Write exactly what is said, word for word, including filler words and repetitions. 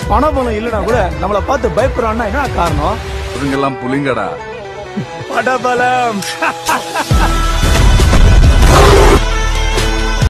பணபலம் இல்லனா கூட நம்மள பார்த்து பயப்படுறான்னா என்ன காரணம்? இவங்கெல்லாம் புலிங்கடா. படபலம்